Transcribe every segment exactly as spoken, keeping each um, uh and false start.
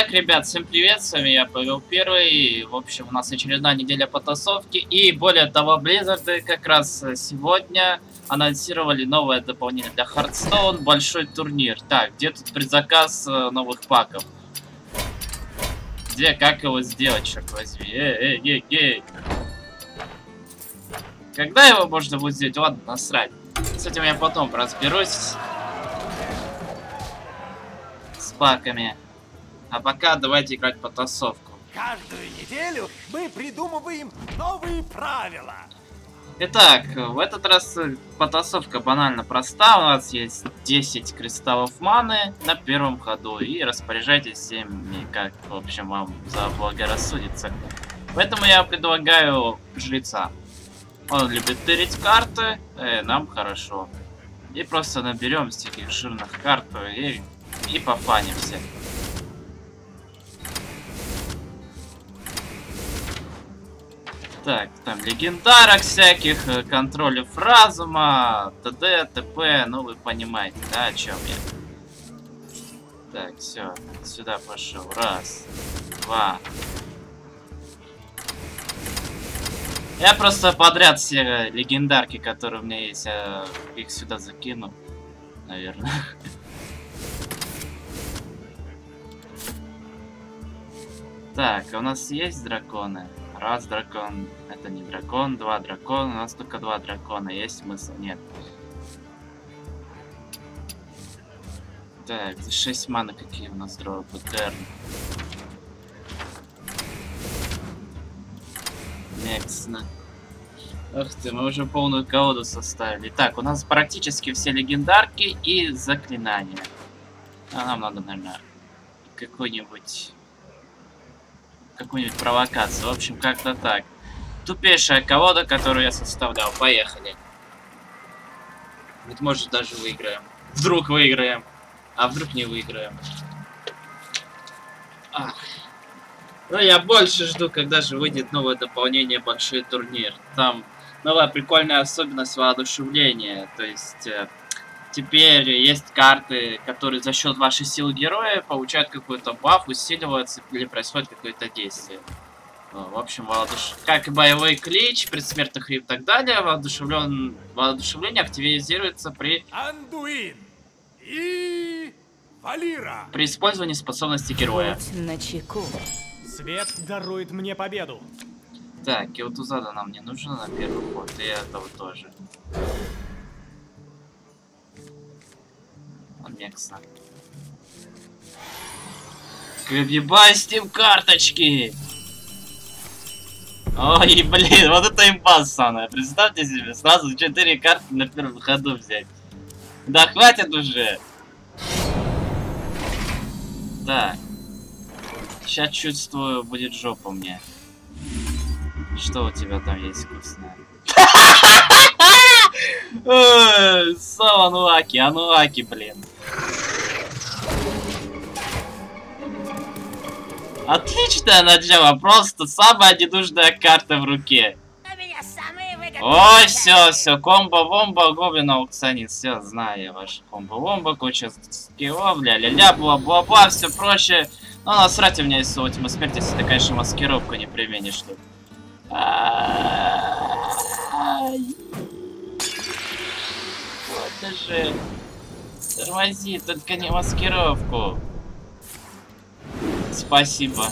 Итак, ребят, всем привет, с вами я, Павел Первый. В общем, у нас очередная неделя потасовки. И более того, Blizzard как раз сегодня анонсировали новое дополнение для Hearthstone, большой турнир. Так, где тут предзаказ новых паков? Где, как его сделать, черт возьми? Эй, эй, эй, эй. Когда его можно будет сделать? Ладно, насрать. С этим я потом разберусь. С паками. А пока давайте играть потасовку. Каждую неделю мы придумываем новые правила. Итак, в этот раз потасовка банально проста. У нас есть десять кристаллов маны на первом ходу. И распоряжайтесь ими, как, в общем, вам заблагорассудится. Поэтому я предлагаю жреца. Он любит тырить карты, э, нам хорошо. И просто наберем с таких жирных карт и, и пофанимся. Так, там легендарок всяких, контролев разума, т.д., т.п. Ну, вы понимаете, да, о чем я. Так, все, сюда пошел. Раз, два. Я просто подряд все легендарки, которые у меня есть, их сюда закину, наверное. Так, у нас есть драконы? Раз дракон, это не дракон, два дракона, у нас только два дракона, есть смысл? Нет. Так, шесть маны какие у нас дропы, терн. Нексно. Ах ты, мы уже полную колоду составили. Так, у нас практически все легендарки и заклинания. А нам надо, наверное, какой-нибудь... какую-нибудь провокацию. В общем, как-то так. Тупейшая колода, которую я составлял. Поехали. Ведь может даже выиграем. Вдруг выиграем. А вдруг не выиграем. Ах. Ну, я больше жду, когда же выйдет новое дополнение «Большой турнир». Там новая прикольная особенность воодушевления. То есть... Э, теперь есть карты, которые за счет вашей силы героя получают какой-то баф, усиливаются или происходит какое-то действие. В общем, воодуш... как и боевой клич, предсмертных и так далее, воодушевлен... воодушевление активизируется при... Андуин и Валира. При использовании способности героя. Начеку. Свет дарует мне победу. Так, Киотузада нам не нужно на первый ход, и этого тоже. Нексно. Ебать с ним карточки! Ой, блин, вот это имба самая. Представьте себе, сразу четыре карты на первом ходу взять. Да хватит уже! Да. Сейчас чувствую, будет жопа мне. Что у тебя там есть вкусное? Сам Ануаки, Ануаки, блин. Отличное начало, просто самая ненужная карта в руке. Ой, все, все, комбо-вомбо, гоблин аукционист, все, знаю я ваш комбо-вомбо, куча скиллов, ля-ля-ля, бла-бла-бла, все проще. Но насрать, у меня есть слово тьма смерти, если ты, конечно, маскировку не применишь тут. Вот даже. Тормози, только не маскировку. Спасибо.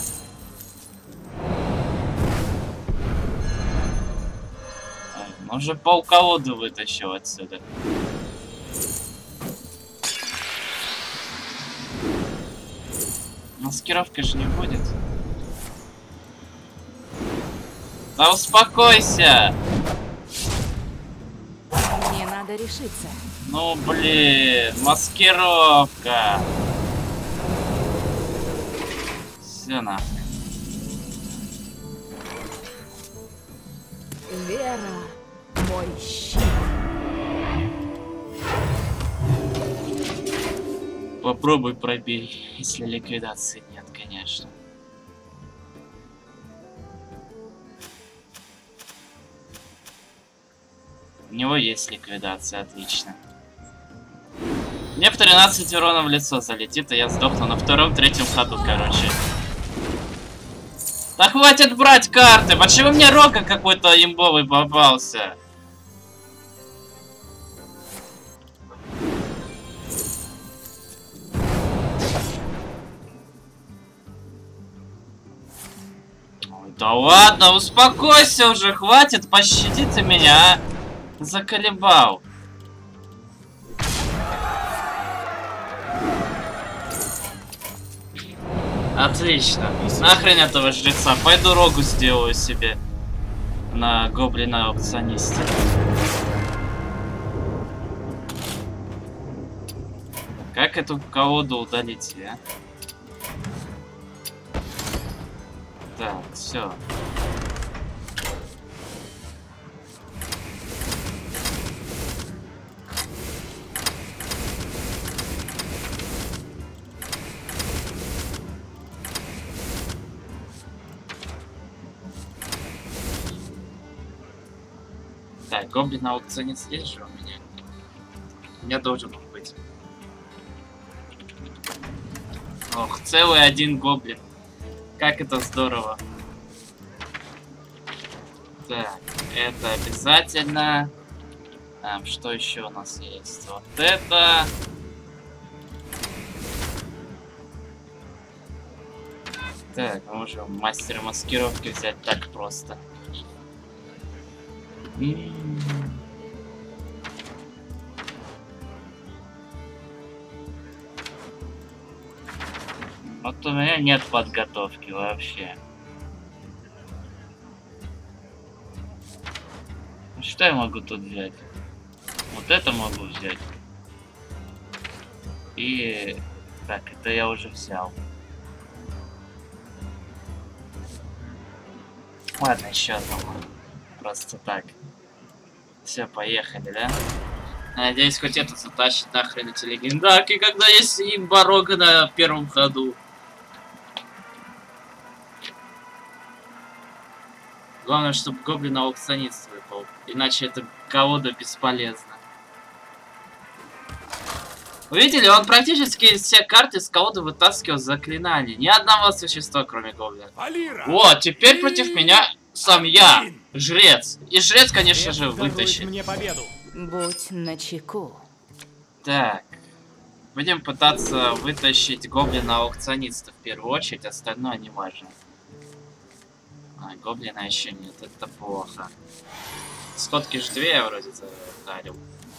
Он же пауководу вытащил отсюда. Маскировка же не будет. Да успокойся! Мне надо решиться. Ну блин, маскировка. Все нахуй. Вера, мой щит. Попробуй пробей, если ликвидации нет, конечно. У него есть ликвидация, отлично. Мне в тринадцать урона в лицо залетит, и я сдохну на втором-третьем ходу, короче. Да хватит брать карты! Почему мне Рога какой-то имбовый попался? Ой, да ладно, успокойся уже, хватит, пощадите меня, а? Заколебал. Отлично. Нахрен этого жреца. Пойду Рогу сделаю себе на гоблина аукционисте. Как эту колоду удалить, а? Так, все. Так, гоблин аукционист есть же у меня? У меня должен он быть. Ох, целый один гоблин. Как это здорово. Так, это обязательно. Там, что еще у нас есть? Вот это. Так, мы можем мастера маскировки взять так просто. Вот у меня нет подготовки вообще. Что я могу тут взять? Вот это могу взять. И... Так, это я уже взял. Ладно, еще одно. Просто так. Все, поехали, да? Надеюсь, хоть это затащит нахрен эти легендарки, когда есть имба Рога на первом ходу. Главное, чтобы гоблин аукционист выпал. Иначе это колода бесполезна. Вы видели, он практически все карты с колоды вытаскивал заклинания. Ни одного существа, кроме гоблина. Вот, теперь против меня сам я, жрец. И жрец, конечно же, вытащит. Мне победу. Будь начеку. Так. Будем пытаться вытащить гоблина аукциониста в первую очередь, остальное не важно. А, гоблина еще нет, это плохо. Сходки же две я вроде задарил.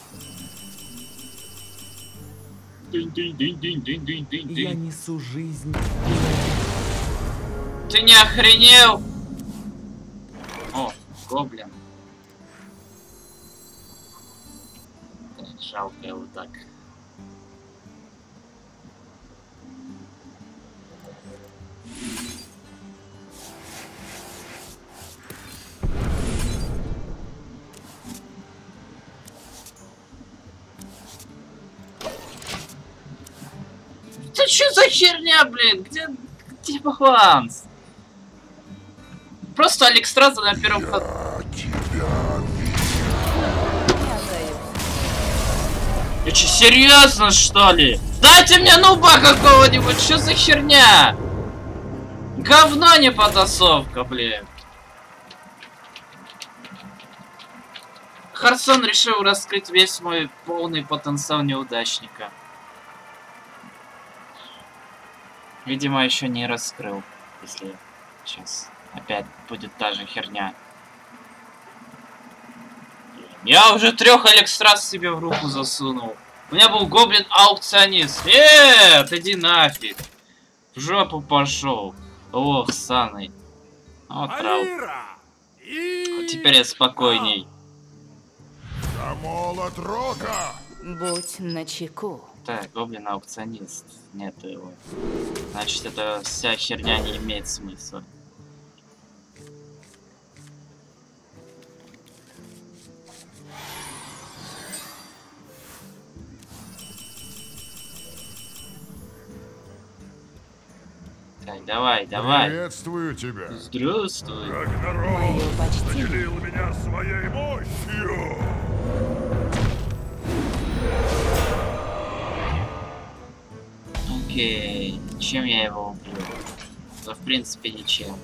Я несу жизнь. Ты не охренел? О, гоблин. Так, жалко его так. Это что за херня, блин? Где, где баланс? Просто Алекстраза на первом ходу. Ты че, серьезно, что ли? Дайте мне нуба какого-нибудь, что за херня? Говно не потасовка, блин. Харсон решил раскрыть весь мой полный потенциал неудачника. Видимо, еще не раскрыл, если сейчас опять будет та же херня. Я уже трех Алекстрас себе в руку засунул. У меня был гоблин-аукционист. Нет, иди нафиг. В жопу пошел. Ох, саный. Вот трал. Вот теперь я спокойней. За молот Рока! Будь начеку. Так, гоблин-аукционист. Нет его. Значит, эта вся херня не имеет смысла. Так, давай, давай. Приветствую тебя. Здравствуй. Рагнарок Мое почтение. наделил меня своей мощью. Окей. Чем я его убью? Да, в принципе, ничем.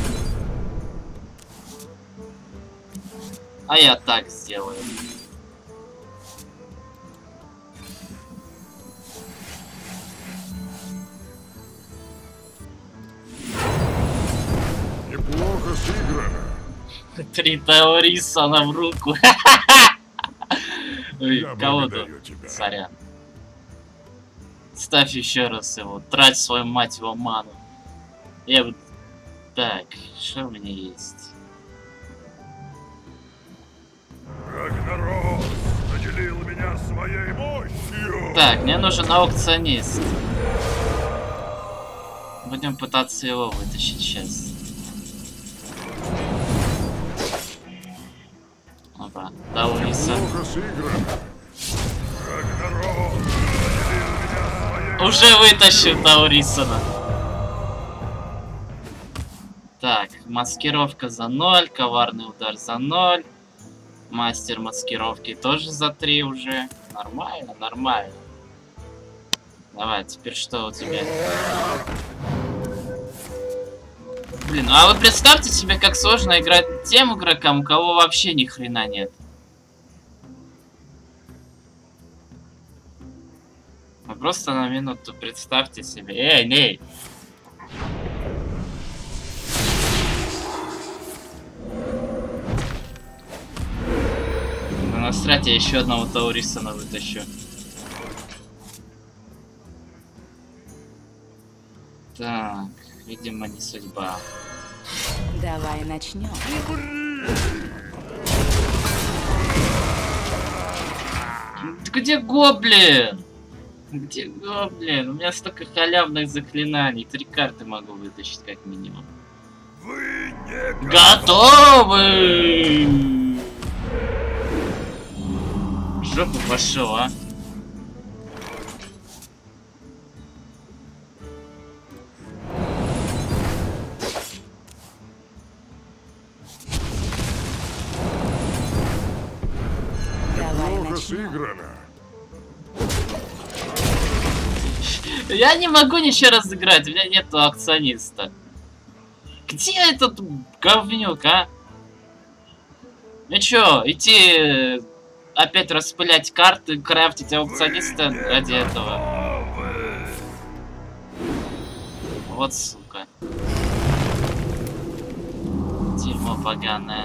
А я так сделаю. Неплохо сыграно. Три Таурисона в руку. Ой, Я кого-то. благодарю тебя. Сорян. Ставь еще раз его. Трать свою мать его ману. Я вот... Так, что у меня есть? Рагнарос наделил меня своей мощью. Так, мне нужен аукционист. Будем пытаться его вытащить сейчас. Опа, Тауриса. Неплохо сыграно. Рагнарос наделил меня своей... Уже вытащил Таурисона. Так, маскировка за ноль, коварный удар за ноль. Мастер маскировки тоже за три уже. Нормально, нормально. Давай, теперь что у тебя? Блин, ну а вы представьте себе, как сложно играть тем игрокам, у кого вообще ни хрена нет. Вы просто на минуту представьте себе. Эй, ней! Насрать, я еще одного Таурисона вытащу. Так, видимо, не судьба. Давай начнем. Где гоблин? Где гоблин? У меня столько халявных заклинаний. Три карты могу вытащить как минимум. Вы не Готовы! В жопу пошел, а? Давай Неплохо начнем. сыграно. Я не могу ничего разыграть, у меня нету акциониста. Где этот говнюк, а? Ну чё, идти опять распылять карты, крафтить аукциониста ради этого? Вот сука. Дерьмо поганое.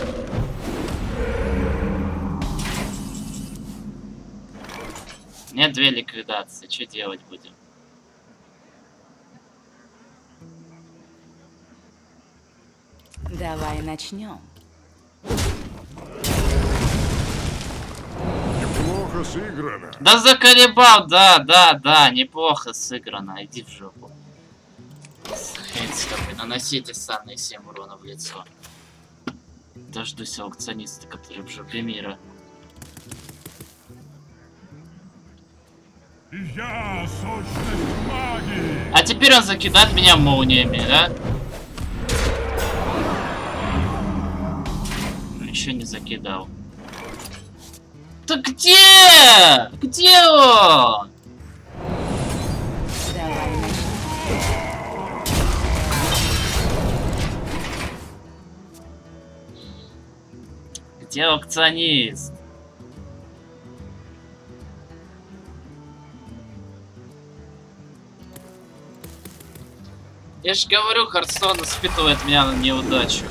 Нет, две ликвидации, что делать будем? Давай начнем. Неплохо сыграно. Да заколебал, да, да, да, неплохо сыграно, иди в жопу. Хрень с тобой, наносите санные семь урона в лицо. Дождусь аукциониста, который в жопе мира. Я сущность магии. А теперь он закидает меня молниями, да? Еще не закидал. Да где? Где он? Давай начнем. Где аукционист? Я же говорю, Хардстоун испытывает меня на неудачу.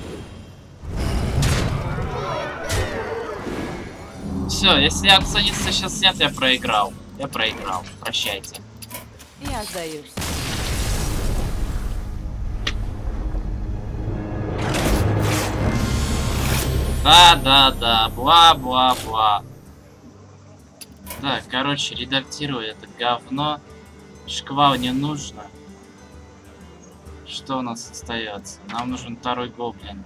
Все, если аукциониста сейчас нет, я проиграл. Я проиграл. Прощайте. Я сдаюсь. Да, да, да, бла-бла-бла. Так, короче, редактирую это говно. Шквал не нужно. Что у нас остается? Нам нужен второй гоблин.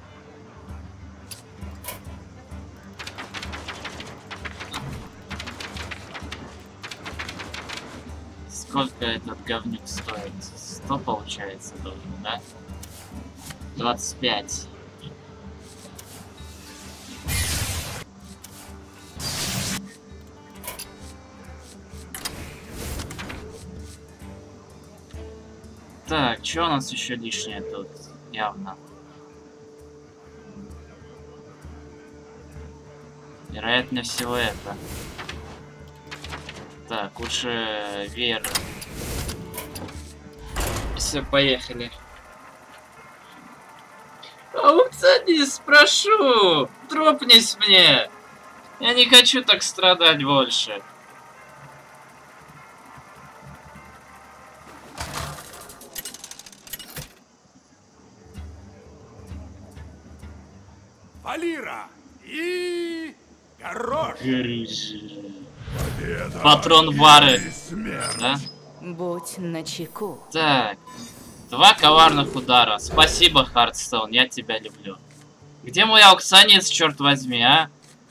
Сколько этот говнюк стоит? сто получается должен, да? двадцать пять. Так, что у нас еще лишнее тут? Явно. Вероятнее всего это. Так, лучше веер. Все, поехали. Аукционист, прошу! Дропнись мне! Я не хочу так страдать больше. Валира и Горош. Патрон Вары. Да? Будь начеку. Так. Два коварных удара. Спасибо, Хардстоун, я тебя люблю. Где мой аукционист, черт возьми, а?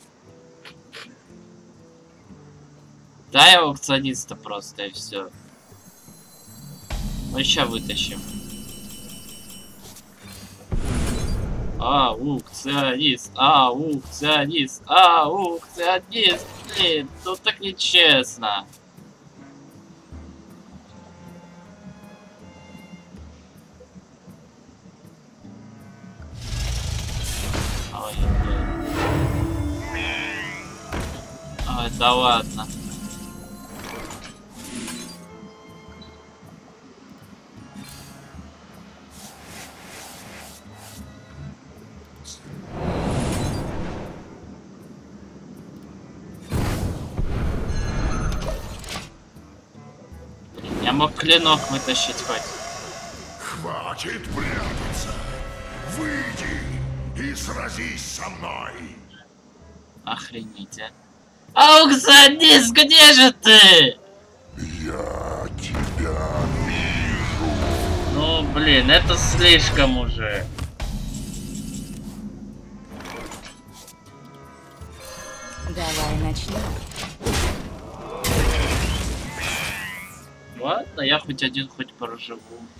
Дай аукциониста просто, и все. Мы сейчас вытащим. Аукционист, аукционист, аукционист. Блин, тут так нечестно. Ой, блин. Ой, да ладно. Я мог клинок вытащить хоть. Хватит прятаться. Выйди и сразись со мной. Охренеть, а. Аукционист, где же ты? Я тебя вижу. Ну, блин, это слишком уже. Давай начнем. Ладно, я хоть один хоть проживу.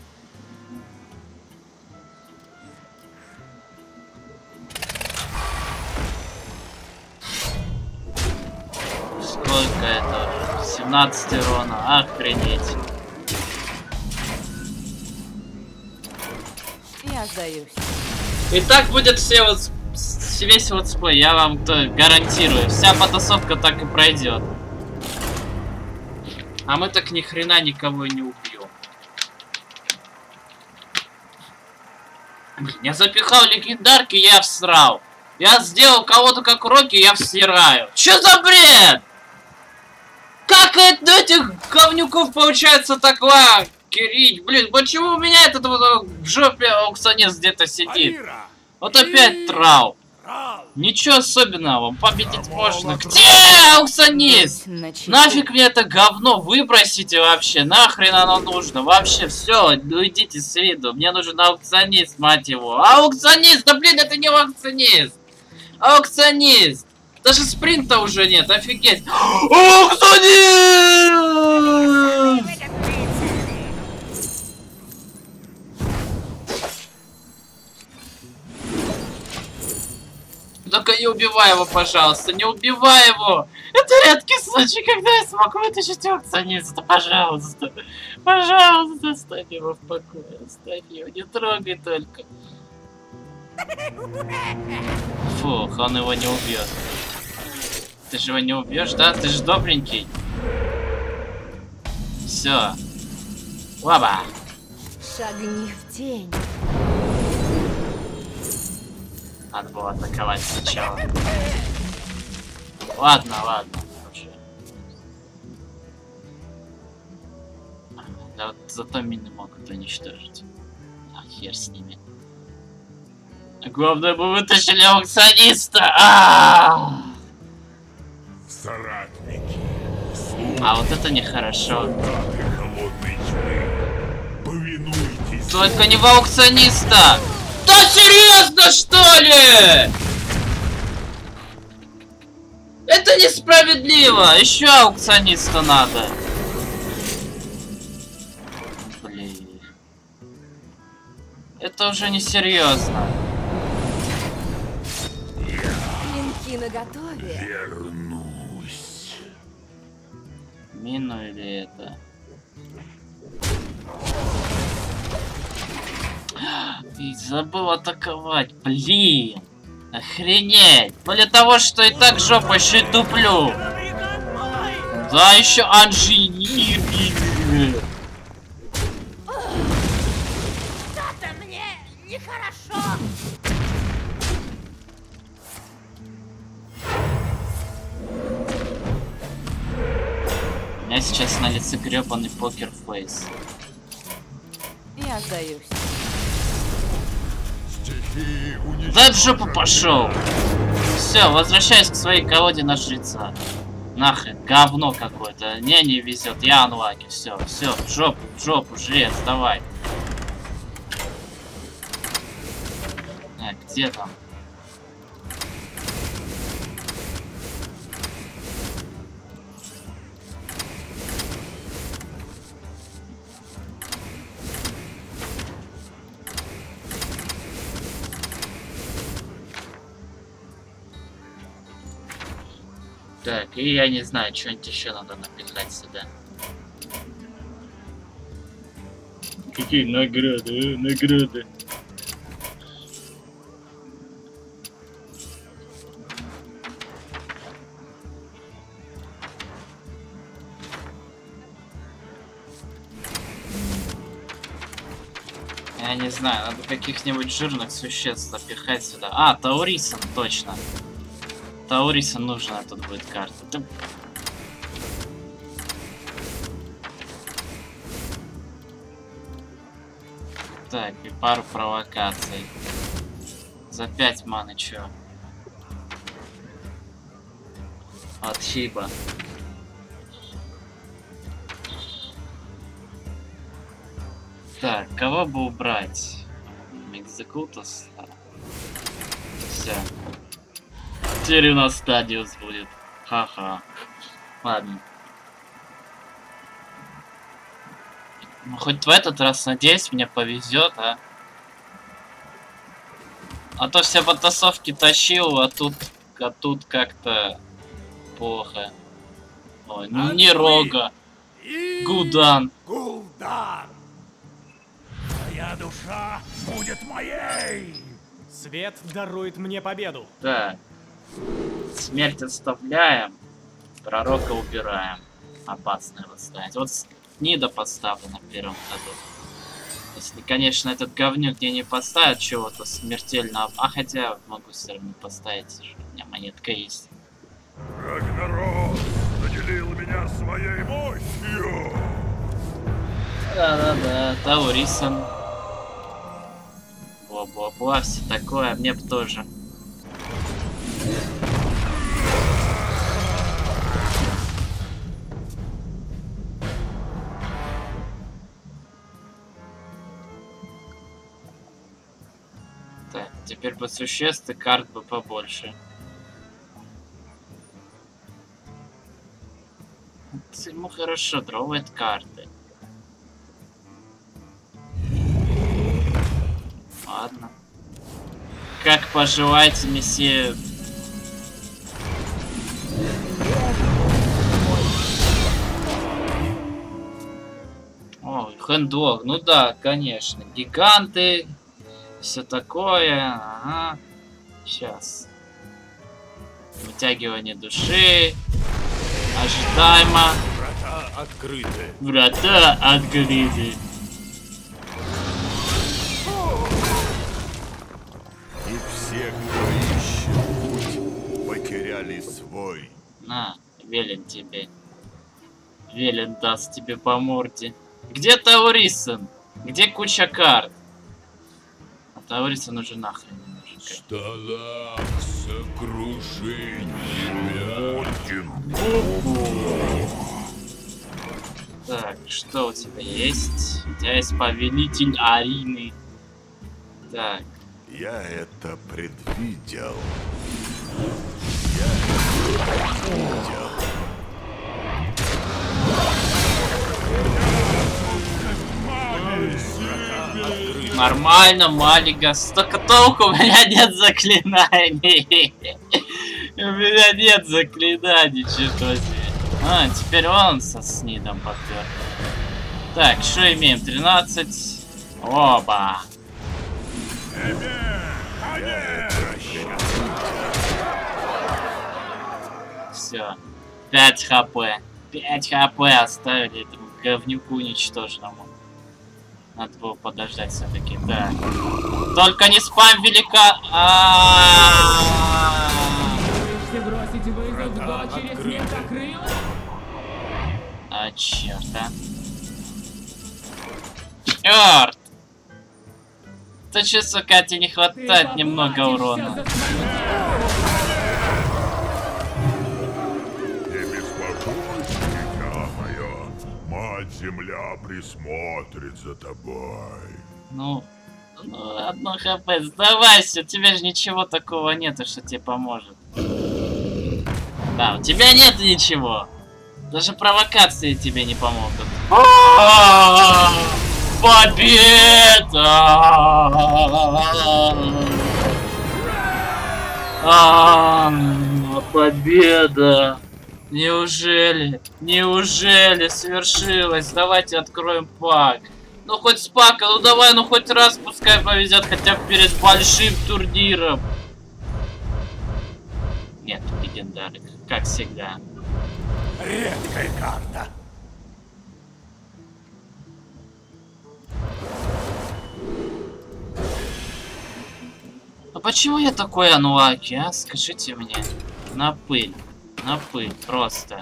Сколько это? семнадцать урона, охренеть. Я сдаюсь. И так будет все вот весь вот спой, я вам то гарантирую. Вся потасовка так и пройдет. А мы так ни хрена никого не убьем. Блин, я запихал легендарки, я всрал. Я сделал кого-то как Рокки, я всираю. Чё за бред? Как это этих говнюков получается так лакерить? Блин, почему у меня этот вот в жопе аукционист где-то сидит? Валира Вот опять трал. Рал. Ничего особенного, победить можно. Где аукционист? Начеку. Нафиг мне это говно выбросите вообще? Нахрен оно нужно? Вообще все, уйдите с виду. Мне нужен аукционист, мать его. Аукционист! Да блин, это не аукционист! Аукционист! Даже спринта уже нет, офигеть! Аукционист! Только не убивай его, пожалуйста, не убивай его! Это редкий случай, когда я смог вытащить аукциониста, пожалуйста! Пожалуйста, оставь его в покое, оставь его, не трогай только. Фух, он его не убьет. Ты же его не убьешь, да? Ты же добренький. Все. Лаба. Шагни в тень. Надо было атаковать сначала. Ладно, ладно. Вообще. Да вот зато мины могут уничтожить. А хер с ними. Главное, мы вытащили аукциониста! А-а-а! Соратники. А вот это нехорошо. Солдаты холодной тьмы. Повинуйтесь. Только не в аукциониста! Да серьезно, что ли? Это несправедливо! Еще аукциониста надо. Блин. Это уже не серьезно. Клинки наготове. Вернусь. Мину или это? И забыл атаковать, блин. Охренеть. Более того, что и так жопу еще и туплю. Да, еще Анжи. Что-то мне нехорошо. У меня сейчас на лице гребаный покер-фейс. Я сдаюсь. Стихии уничтожения. Да в жопу пошел. Все, возвращаюсь к своей колоде на жреца. Нахрен, говно какое-то. Не, не везет. Я анлаки. Все, все, в жопу, в жопу, жрец, давай. А, где там? Так, и я не знаю, что-нибудь еще надо написать сюда. Какие награды, а? Награды. Я не знаю, надо каких-нибудь жирных существ запихать сюда. А, Таурисон, точно. Тауриса нужна тут будет карта. Да... Так, и пару провокаций. За пять маны чё? От Хиба. Так, кого бы убрать? Микзекутас. Все. Теперь у нас Стадиус будет. Ха-ха. Ладно. Ну, хоть в этот раз, надеюсь, мне повезет, а. А то все потасовки тащил, а тут, а тут как-то плохо. Ой, ну не Рога. Гудан. Гул'дан. Твоя душа будет моей. Свет дарует мне победу. Так. Смерть оставляем. Пророка убираем. Опасно его ставить. Вот Нида поставлю на первом ходу. Если, конечно, этот говнюк мне не поставит чего-то смертельного. А хотя могу все равно поставить. У меня монетка есть. Рагнарос наделил меня своей мощью. Да-да-да. Таурисон. Бла-бла-бла. Все такое. Мне бы тоже. Так, теперь бы существ и карт бы побольше. Ему хорошо дровает карты. Ладно. Как пожелаете, месье. О, хендлог. Ну да, конечно. Гиганты. Все такое. Ага. Сейчас. Вытягивание души. Ожидаемо. Врата открыты. Врата открыты. И все, кто ищет путь, потеряли свой. На, велен тебе. Велен даст тебе по морде. Где Таурисон? Где куча карт? А Таурисон уже нахрен не нужен. Стола сокрушения. Так, что у тебя есть? У тебя есть повелитель Арины. Так. Я это предвидел. Нормально, Малигас. Только толку, у меня нет заклинаний. У меня нет заклинаний, черт возьми. А, теперь он со снидом попер. Так, что имеем? тринадцать. Оба. Все. пять хп. пять хп оставили этому говнюку уничтоженному. Надо было подождать все-таки. Да. Только не спам велика. А черт, а? Черт! То че, сука, тебе не хватает немного урона. Земля присмотрит за тобой. Ну, ну одно хп, сдавайся, у тебя же ничего такого нету, что тебе поможет. Да, у тебя нет ничего. Даже провокации тебе не помогут. Победа! Победа! Неужели? Неужели свершилось? Давайте откроем пак. Ну хоть с пака, ну давай, ну хоть раз пускай повезет, хотя бы перед большим турниром. Нет, легендарик, как всегда. Редкая карта. А почему я такой анлаки, а? Скажите мне. На пыль. На пыль, просто.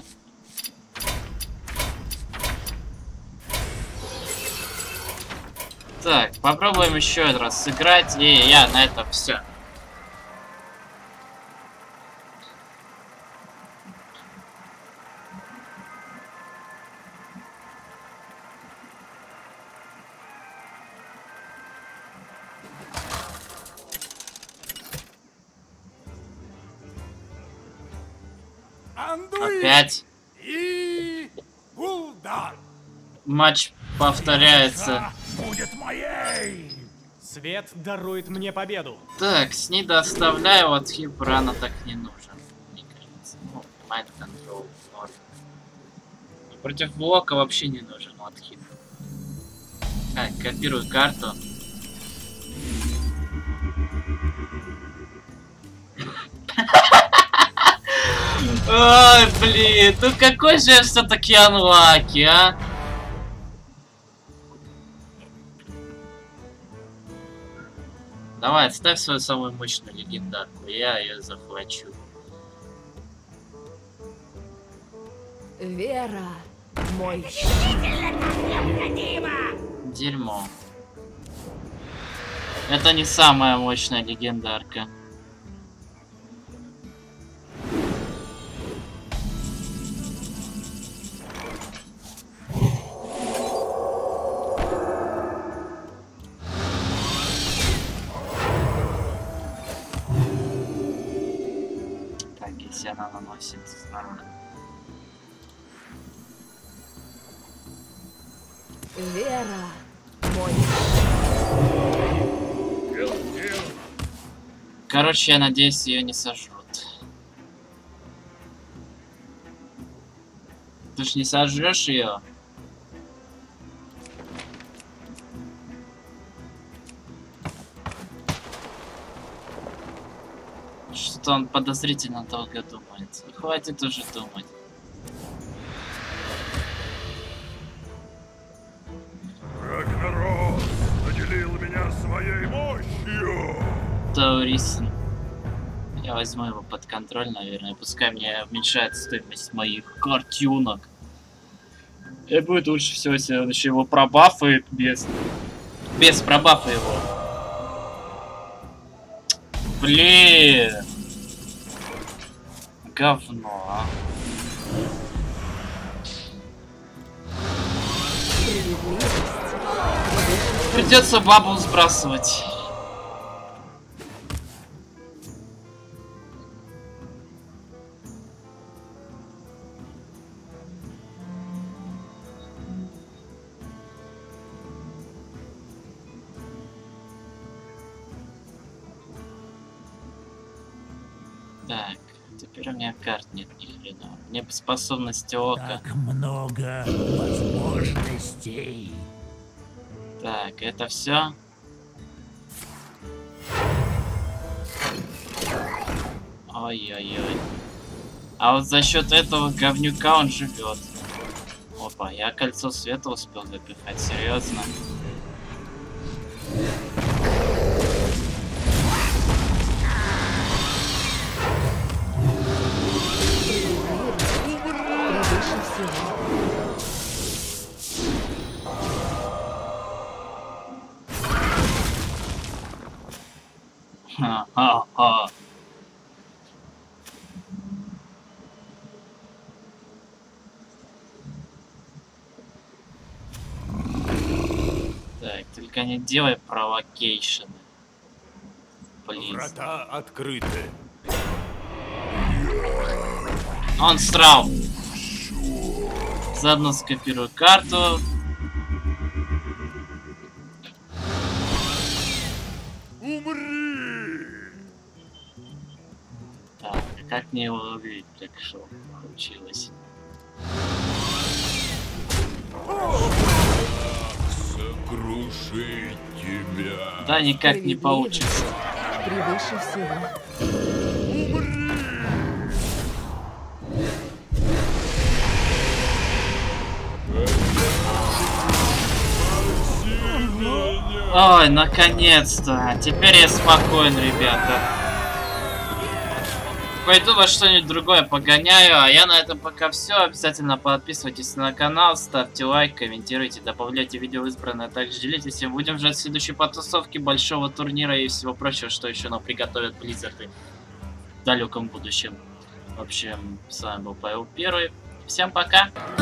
Так, попробуем еще раз сыграть, и я на этом все. Опять. И Гул'дан. Матч повторяется. Будет моей. Свет дарует мне победу. Так, с ней доставляю, вот хип рано так не нужен, мне кажется. Ну, Mind Control. Вот. Против блока вообще не нужен вот хип. Так, копирую карту. Ой, блин, ну какой же я все-таки анлаки, а? Давай, отставь свою самую мощную легендарку, я ее захвачу. Вера, мой Дерьмо. Это не самая мощная легендарка. Она наносит нормально. Вера, мой. Короче, я надеюсь, ее не сожрут. Ты ж не сожрешь ее? Что он подозрительно долго думает. Хватит уже думать. Рагнарёк наделил меня своей мощью. Таурисен. Я возьму его под контроль, наверное. Пускай мне уменьшает стоимость моих картюнок. И будет лучше всего, если он еще его пробафает без... Без пробафа его. Блин. Говно, а. Придется бабу сбрасывать. Так, теперь у меня карт нет ни хрена. Мне способности ока. Так много возможностей. Так, это все. Ой-ой-ой. А вот за счет этого говнюка он живет. Опа, я кольцо света успел запихать, серьезно. Превыше всего. Ха-ха-ха. Так, только не делай провокейшены. Блин. Врата открыты. Он срал. Заодно скопирую карту. Умри! Так, а как мне его убить? Так что получилось? Сокрушить тебя. Да, никак не получится. Превыше всего. Ой, наконец-то. Теперь я спокоен, ребята. Пойду во что-нибудь другое погоняю, а я на этом пока все. Обязательно подписывайтесь на канал, ставьте лайк, комментируйте, добавляйте видео в избранное, также делитесь. И будем ждать следующей потусовки, большого турнира и всего прочего, что еще нам приготовят Blizzard в далеком будущем. В общем, с вами был Павел Первый. Всем пока!